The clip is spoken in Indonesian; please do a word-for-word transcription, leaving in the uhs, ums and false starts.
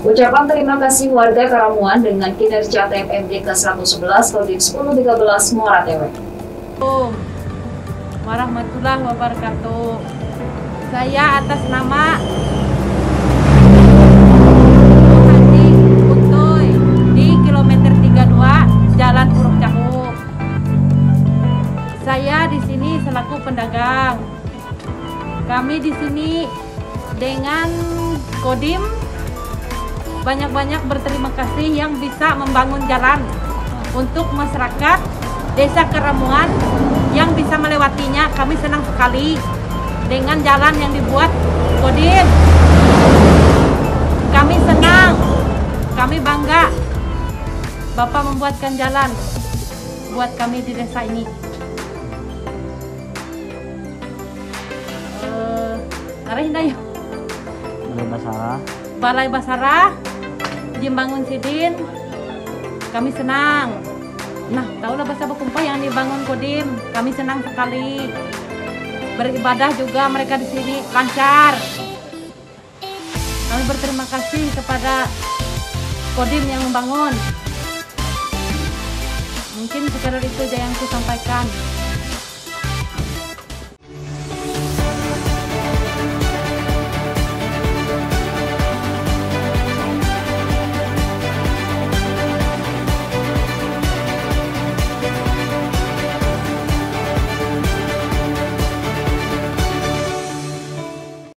Ucapan terima kasih warga Karamuan dengan kinerja T M M D K seratus sebelas Kodim sepuluh tiga belas Muara Tewe. Assalamualaikum warahmatullahi wabarakatuh. Saya atas nama Haji Kuntoy di kilometer tiga puluh dua Jalan Puruk Cahu. Saya di sini selaku pedagang. Kami di sini dengan Kodim banyak-banyak berterima kasih yang bisa membangun jalan untuk masyarakat Desa Karamuan yang bisa melewatinya. Kami senang sekali dengan jalan yang dibuat Kodim. Kami senang, kami bangga Bapak membuatkan jalan buat kami di desa ini. Uh, Balai Basarah, Balai Basarah, Jimbangun Sidin, kami senang. Nah, tahulah bahasa Bakumpah yang dibangun Kodim, kami senang sekali. Beribadah juga mereka di sini lancar. Kami berterima kasih kepada Kodim yang membangun. Mungkin sekedar itu aja yang saya sampaikan.